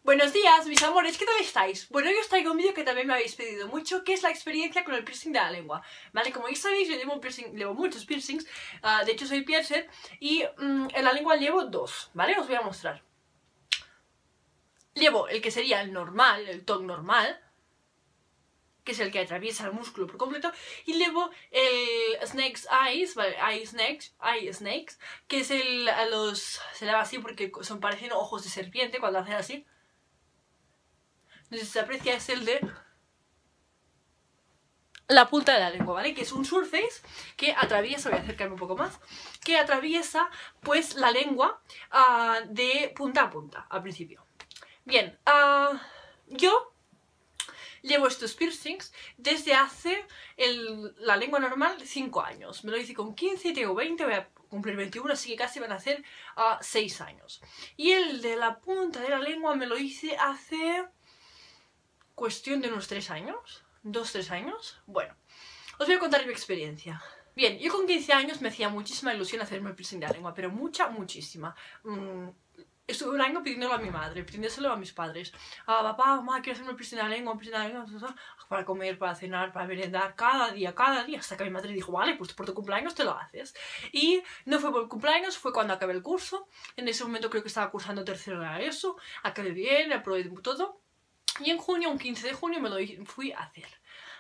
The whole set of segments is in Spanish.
Buenos días, mis amores, ¿qué tal estáis? Bueno, hoy os traigo un vídeo que también me habéis pedido mucho, que es la experiencia con el piercing de la lengua, ¿vale? Como ya sabéis, yo llevo muchos piercings, de hecho soy piercer, y en la lengua llevo dos, ¿vale? Os voy a mostrar. Llevo el que sería el normal, el tongue normal, que es el que atraviesa el músculo por completo, y llevo el Snake's Eyes, ¿vale? Eye Snakes, que es se llama así porque parecen ojos de serpiente cuando hacen así. No sé si se aprecia, es el de la punta de la lengua, ¿vale? Que es un surface que atraviesa, voy a acercarme un poco más, que atraviesa pues la lengua de punta a punta, al principio. Bien, yo llevo estos piercings desde hace la lengua normal 5 años. Me lo hice con 15, tengo 20, voy a cumplir 21, así que casi van a hacer 6 años. Y el de la punta de la lengua me lo hice hace cuestión de unos 3 años, 2-3 años. Bueno, os voy a contar mi experiencia. Bien, yo con 15 años me hacía muchísima ilusión hacerme el piercing de la lengua, pero muchísima. Estuve un año pidiéndolo a mi madre, pidiéndoselo a mis padres. Papá, mamá, quiero hacerme el piercing de la lengua, para comer, para cenar, para merendar, cada día, hasta que mi madre dijo, vale, pues por tu cumpleaños te lo haces. Y no fue por el cumpleaños, fue cuando acabé el curso. En ese momento creo que estaba cursando tercero de ESO, acabé bien, aprobé todo. Y en junio, un 15 de junio, me lo fui a hacer.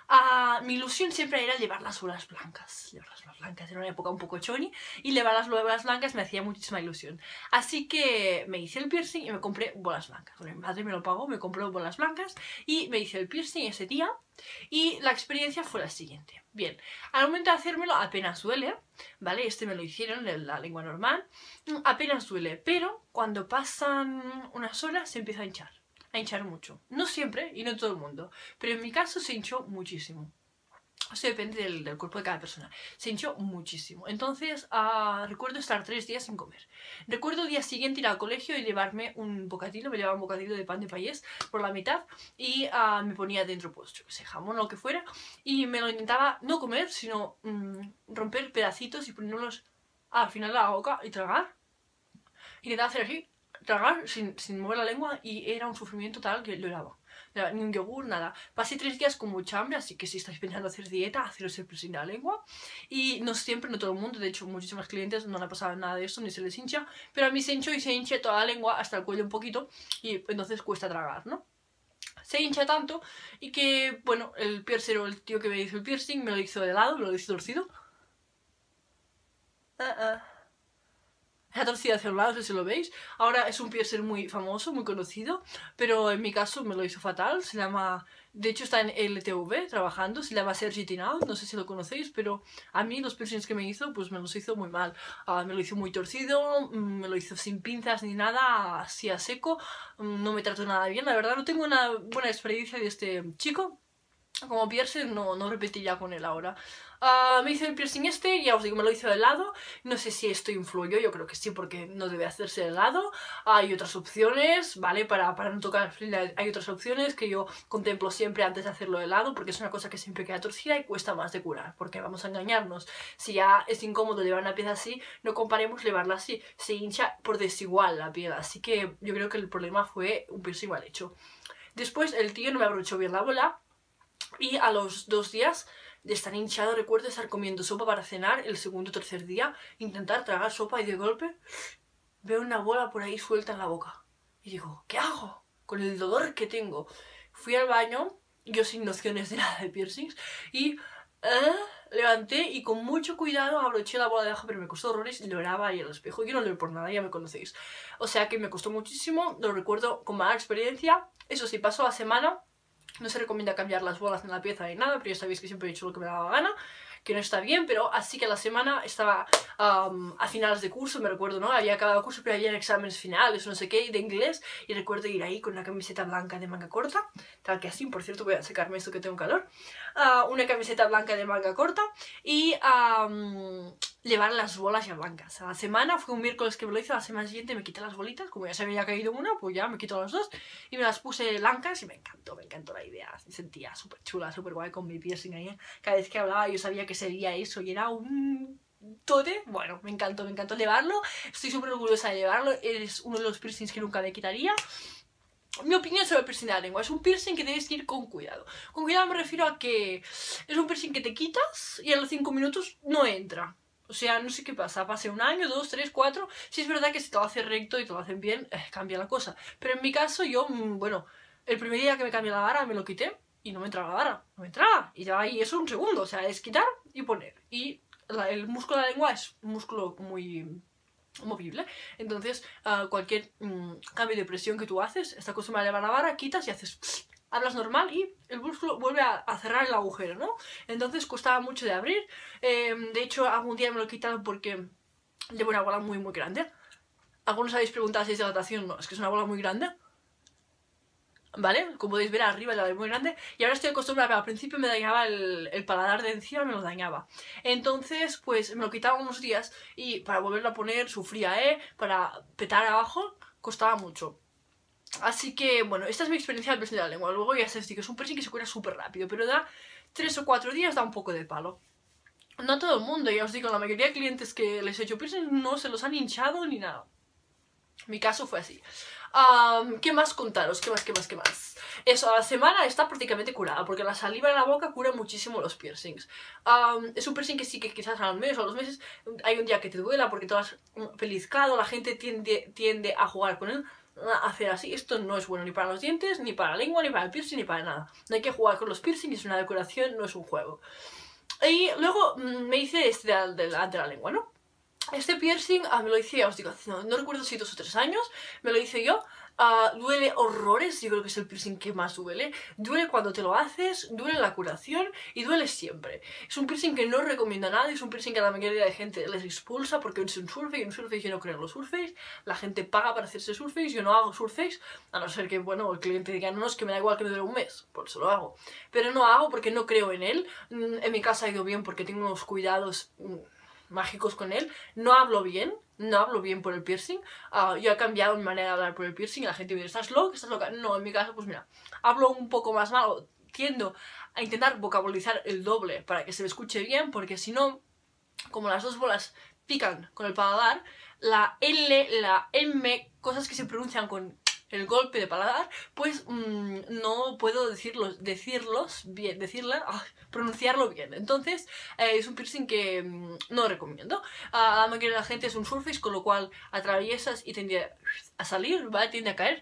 Mi ilusión siempre era llevar las bolas blancas. Era una época un poco choni, y llevar las bolas blancas me hacía muchísima ilusión. Así que me hice el piercing y me compré bolas blancas. Bueno, mi madre me lo pagó, me compró bolas blancas y me hice el piercing ese día. Y la experiencia fue la siguiente. Bien, al momento de hacérmelo apenas duele, ¿vale? Este me lo hicieron en la lengua normal. Apenas duele, pero cuando pasan unas horas se empieza a hinchar mucho. No siempre y no todo el mundo, pero en mi caso se hinchó muchísimo. O sea, depende del cuerpo de cada persona. Se hinchó muchísimo. Entonces, recuerdo estar 3 días sin comer. Recuerdo el día siguiente ir al colegio y llevarme un bocadillo. Me llevaba un bocadillo de pan de payés por la mitad y me ponía dentro, pues, yo que sé, jamón o lo que fuera. Y me lo intentaba no comer, sino romper pedacitos y ponerlos al final de la boca y tragar. Intentaba hacer así, tragar sin mover la lengua, y era un sufrimiento tal que lloraba. Ni un yogur, nada. Pasé 3 días con mucha hambre, así que si estáis pensando hacer dieta, haceros el piercing de la lengua. Y no siempre, no todo el mundo, de hecho muchísimos clientes no le ha pasado nada de eso, ni se les hincha, pero a mí se hinchó y se hincha toda la lengua hasta el cuello un poquito, y entonces cuesta tragar, ¿no? Se hincha tanto y que, bueno, el piercer o el tío que me hizo el piercing me lo hizo de lado, me lo hizo torcido. Está torcida hacia un lado, no sé si lo veis. Ahora es un piercer muy famoso, muy conocido, pero en mi caso me lo hizo fatal. Se llama, de hecho está en LTV trabajando, se llama Sergi Tinal, no sé si lo conocéis, pero a mí los piercings que me hizo, pues me los hizo muy mal. Me lo hizo muy torcido, me lo hizo sin pinzas ni nada, así a seco, no me trató nada bien. La verdad no tengo una buena experiencia de este chico. Como piercer no repetí ya con él ahora. Me hice el piercing este, ya os digo, me lo hice de lado. No sé si esto influyó, yo creo que sí, porque no debe hacerse de lado. Hay otras opciones, ¿vale? Para no tocar hay otras opciones que yo contemplo siempre antes de hacerlo de lado, porque es una cosa que siempre queda torcida y cuesta más de curar, porque vamos a engañarnos. Si ya es incómodo llevar una pieza así, no comparemos llevarla así. Se hincha por desigual la piel, así que yo creo que el problema fue un piercing mal hecho. Después el tío no me abrochó bien la bola. Y a los 2 días de estar hinchado, recuerdo estar comiendo sopa para cenar el segundo o tercer día, intentar tragar sopa y de golpe veo una bola por ahí suelta en la boca. Y digo, ¿qué hago? Con el dolor que tengo. Fui al baño, yo sin nociones de nada de piercings, y levanté y con mucho cuidado abroché la bola de abajo, pero me costó horrores y lloraba ahí al espejo. Yo no lloro por nada, ya me conocéis. O sea que me costó muchísimo, lo recuerdo con mala experiencia. Eso sí, pasó la semana. No se recomienda cambiar las bolas en la pieza ni nada, pero ya sabéis que siempre he hecho lo que me daba gana, que no está bien, pero así que la semana estaba a finales de curso, me recuerdo, ¿no? Había acabado el curso, pero había exámenes finales, no sé qué, de inglés, y recuerdo ir ahí con una camiseta blanca de manga corta, tal que así, por cierto, voy a secarme esto que tengo calor, una camiseta blanca de manga corta, y llevar las bolas ya blancas. A la semana, fue un miércoles que me lo hice, a la semana siguiente me quité las bolitas, como ya se había caído una, pues ya me quito las dos, y me las puse blancas, y me encantó la idea, me sentía súper chula, súper guay con mi piercing ahí. Cada vez que hablaba yo sabía que sería eso, y era un tote. Bueno, me encantó llevarlo, estoy súper orgullosa de llevarlo, es uno de los piercings que nunca me quitaría. Mi opinión sobre el piercing de la lengua. Es un piercing que debes ir con cuidado. Con cuidado me refiero a que es un piercing que te quitas y a los 5 minutos no entra. O sea, no sé qué pasa, pase 1 año, 2, 3, 4. Si es verdad que si te lo hacen recto y te lo hacen bien, cambia la cosa. Pero en mi caso yo, bueno, el primer día que me cambié la vara me lo quité y no me entraba la vara. No me entraba. Y ya ahí eso un segundo. O sea, es quitar y poner. Y el músculo de la lengua es un músculo muy movible. Entonces, cualquier cambio de presión que tú haces, está acostumbrado a elevar la vara, quitas y haces... hablas normal y el músculo vuelve a cerrar el agujero, ¿no? Entonces costaba mucho de abrir. De hecho, algún día me lo he quitado porque llevo una bola muy muy grande. Algunos habéis preguntado si es dilatación. No, es que es una bola muy grande. ¿Vale? Como podéis ver arriba la bola muy grande. Y ahora estoy acostumbrada, al principio me dañaba el paladar de encima, me lo dañaba. Entonces, pues me lo quitaba unos días y para volverlo a poner sufría, para petar abajo costaba mucho. Así que, bueno, esta es mi experiencia del piercing de la lengua. Luego ya se dice que es un piercing que se cura súper rápido, pero da 3 o 4 días, da un poco de palo. No a todo el mundo, ya os digo, la mayoría de clientes que les he hecho piercing no se los han hinchado ni nada. Mi caso fue así. ¿Qué más contaros? ¿Qué más? Eso, a la semana está prácticamente curada, porque la saliva en la boca cura muchísimo los piercings. Es un piercing que sí que quizás al mes o a los meses hay un día que te duela porque te lo has pellizcado, la gente tiende a jugar con él, hacer así. Esto no es bueno ni para los dientes, ni para la lengua, ni para el piercing, ni para nada. No hay que jugar con los piercings, es una decoración, no es un juego. Y luego me hice este de la lengua, ¿no? Este piercing me lo hice, ya os digo, no recuerdo si 2 o 3 años, me lo hice yo. Duele horrores, yo creo que es el piercing que más duele. Duele cuando te lo haces, duele la curación y duele siempre. Es un piercing que no recomiendo a nadie, es un piercing que a la mayoría de gente les expulsa porque es un surface, y un surface yo no creo en los surface. La gente paga para hacerse surface, yo no hago surface, a no ser que, bueno, el cliente diga, no, es que me da igual que me dure un mes, por eso lo hago. Pero no hago porque no creo en él. En mi casa ha ido bien porque tengo unos cuidados mágicos con él. No hablo bien por el piercing. Yo he cambiado mi manera de hablar por el piercing y la gente me dice, ¿estás loca? ¿Estás loca? No, en mi caso, pues mira, hablo un poco más mal, tiendo a intentar vocalizar el doble para que se me escuche bien, porque si no, como las dos bolas pican con el paladar, la L, la M, cosas que se pronuncian con el golpe de paladar, pues no puedo pronunciarlo bien. Entonces es un piercing que no recomiendo. La mayoría de la gente es un surface, con lo cual atraviesas y tiende a salir, ¿vale? Tiende a caer.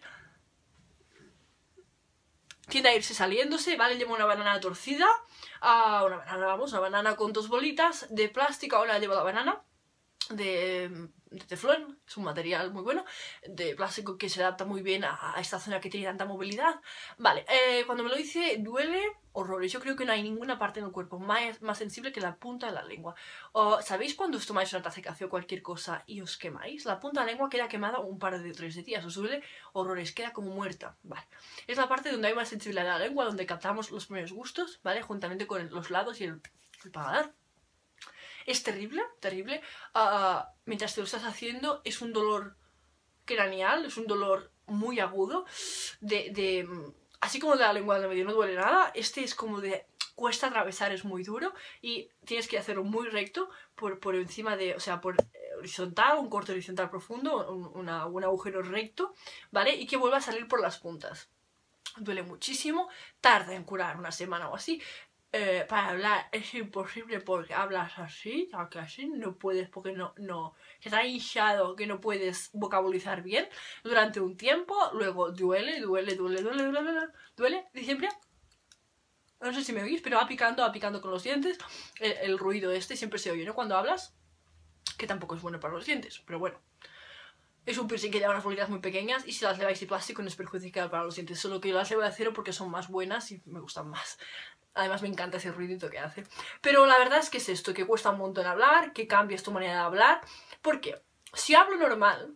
Tiende a irse saliéndose, ¿vale? Llevo una banana torcida, una banana con 2 bolitas de plástico. Ahora llevo la banana de teflón, es un material muy bueno, de plástico que se adapta muy bien a esta zona que tiene tanta movilidad. Vale, cuando me lo hice duele horrores. Yo creo que no hay ninguna parte del cuerpo más sensible que la punta de la lengua. ¿Sabéis cuando os tomáis una taza de café o cualquier cosa y os quemáis? La punta de la lengua queda quemada un par de 3 días, os duele horrores, queda como muerta. Vale, es la parte donde hay más sensibilidad de la lengua, donde captamos los primeros gustos, ¿vale? Juntamente con los lados y el paladar. Es terrible, terrible. Mientras te lo estás haciendo es un dolor craneal, es un dolor muy agudo. Así como de la lengua del medio no duele nada, este es como de... cuesta atravesar, es muy duro y tienes que hacerlo muy recto por encima de... o sea, por horizontal, un corte horizontal profundo, un agujero recto, ¿vale? Y que vuelva a salir por las puntas. Duele muchísimo, tarda en curar 1 semana o así. Para hablar es imposible porque hablas así, ya que así no puedes, porque no que está hinchado, que no puedes vocalizar bien durante un tiempo. Luego duele siempre. No sé si me oís, pero va picando con los dientes. El ruido este siempre se oye, ¿no? Cuando hablas, que tampoco es bueno para los dientes, pero bueno. Es un piercing que lleva unas bolitas muy pequeñas y si las leváis de plástico no es perjudicial para los dientes. Solo que yo las llevo de acero porque son más buenas y me gustan más. Además me encanta ese ruidito que hace. Pero la verdad es que es esto, que cuesta un montón hablar, que cambies tu manera de hablar. Porque si hablo normal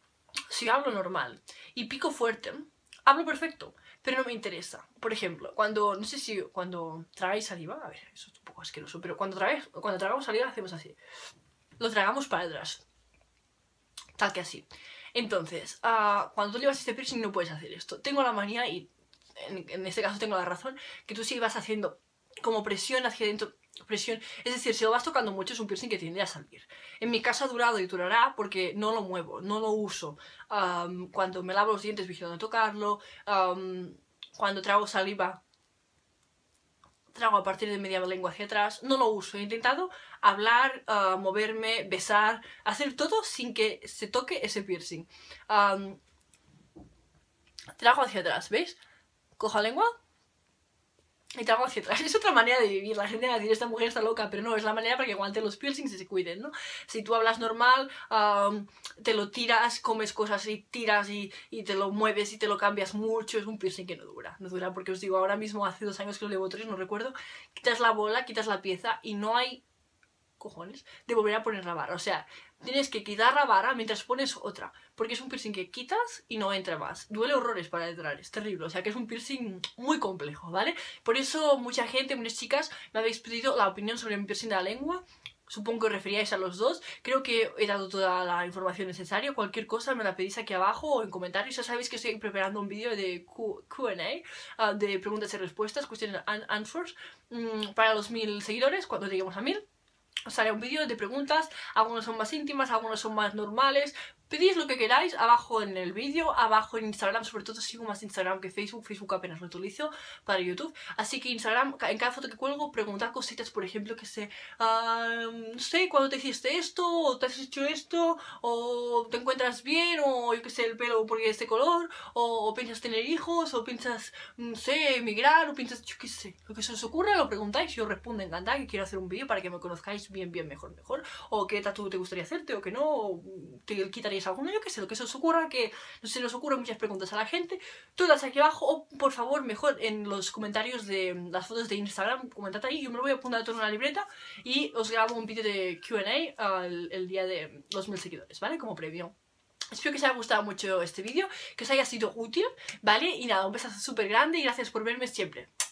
y pico fuerte, hablo perfecto, pero no me interesa. Por ejemplo, no sé si cuando tragáis saliva, a ver, eso es un poco asqueroso, pero cuando tragamos saliva hacemos así. Lo tragamos para atrás. Tal que así. Entonces, cuando tú llevas este piercing no puedes hacer esto. Tengo la manía y en este caso tengo la razón, que tú sí vas haciendo como presión hacia adentro presión. Es decir, si lo vas tocando mucho es un piercing que tiende a salir. En mi caso ha durado y durará porque no lo muevo, no lo uso. Cuando me lavo los dientes vigilando tocarlo, cuando trago saliva, trago a partir de media lengua hacia atrás, no lo uso. He intentado hablar, moverme, besar, hacer todo sin que se toque ese piercing. Trago hacia atrás, ¿veis? Cojo la lengua y trago hacia atrás. Es otra manera de vivir. La gente va a decir, esta mujer está loca, pero no, es la manera para que aguanten los piercings y se cuiden, ¿no? Si tú hablas normal, te lo tiras, comes cosas y tiras y te lo mueves y te lo cambias mucho, es un piercing que no dura. No dura porque os digo, ahora mismo hace 2 años que lo llevo 3, no recuerdo, quitas la bola, quitas la pieza y no hay cojones de volver a poner la barra. O sea, tienes que quitar la barra mientras pones otra, porque es un piercing que quitas y no entra más. Duele horrores para entrar, es terrible. O sea, que es un piercing muy complejo, ¿vale? Por eso mucha gente, muchas chicas, me habéis pedido la opinión sobre mi piercing de la lengua. Supongo que os referíais a los dos. Creo que he dado toda la información necesaria. Cualquier cosa me la pedís aquí abajo o en comentarios. Ya sabéis que estoy preparando un vídeo de Q&A, de preguntas y respuestas, question and answers, para los 1000 seguidores, cuando lleguemos a 1000. Os haré un vídeo de preguntas, algunas son más íntimas, algunas son más normales. Pedís lo que queráis abajo en el vídeo, abajo en Instagram, sobre todo sigo más Instagram que Facebook, Facebook apenas lo utilizo para YouTube. Así que Instagram, en cada foto que cuelgo, preguntar cositas, por ejemplo, que sé, no sé, ¿cuándo te hiciste esto? ¿O te has hecho esto? ¿O te encuentras bien? ¿O yo qué sé, el pelo porque es de color? ¿O piensas tener hijos? ¿O piensas, no sé, emigrar? ¿O piensas, yo qué sé? Lo que se os ocurra lo preguntáis y yo respondo encantada, que quiero hacer un vídeo para que me conozcáis bien, mejor. O qué tatu te gustaría hacerte o que no, o te quitarías alguno, yo qué sé, lo que se os ocurra, que no se nos ocurren muchas preguntas a la gente, todas aquí abajo, o por favor, mejor en los comentarios de las fotos de Instagram, comentad ahí, yo me lo voy a apuntar todo en una libreta y os grabo un vídeo de Q&A el día de los 1000 seguidores, ¿vale? Como premio. Espero que os haya gustado mucho este vídeo, que os haya sido útil, ¿vale? Y nada, un besazo súper grande y gracias por verme siempre.